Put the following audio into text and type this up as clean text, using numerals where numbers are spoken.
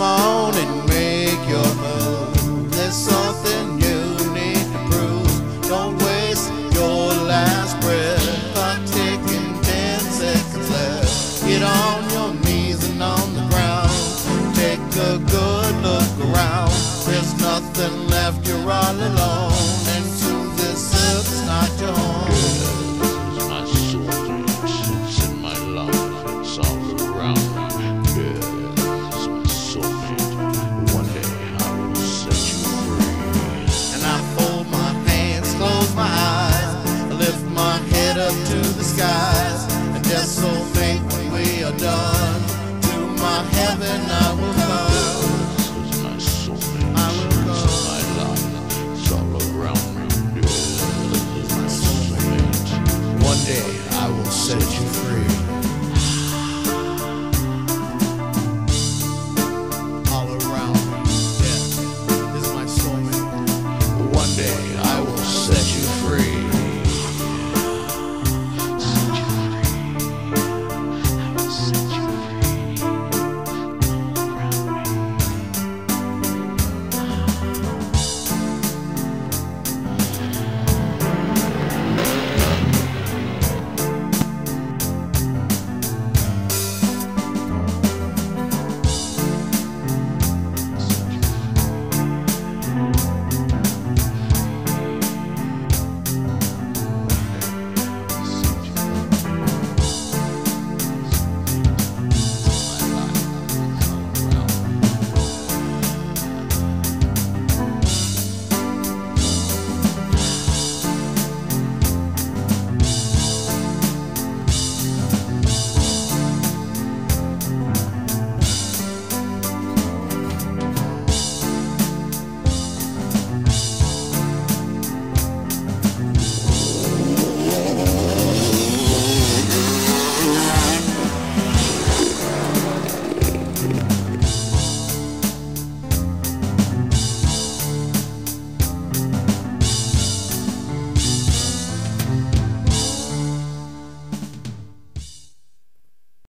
on and make your move. There's something you need to prove. Don't waste your last breath by taking 10 seconds left. Get on your knees and on the ground. Take a good look around. There's nothing left, you're all alone. And to this earth is not your home. It's my soulmate, it's in my life, it's all around me. It's my soulmate. One day I will set you free. And I fold my hands, close my eyes, I lift my head up to the skies. And just soulmate, when we are done,